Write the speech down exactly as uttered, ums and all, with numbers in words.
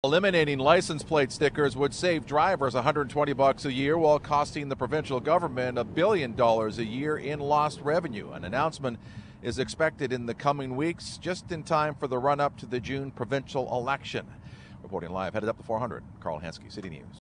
Eliminating license plate stickers would save drivers one hundred twenty bucks a year while costing the provincial government a billion dollars a year in lost revenue. An announcement is expected in the coming weeks, just in time for the run-up to the June provincial election. Reporting live, headed up to four hundred, Carl Hansky, City News.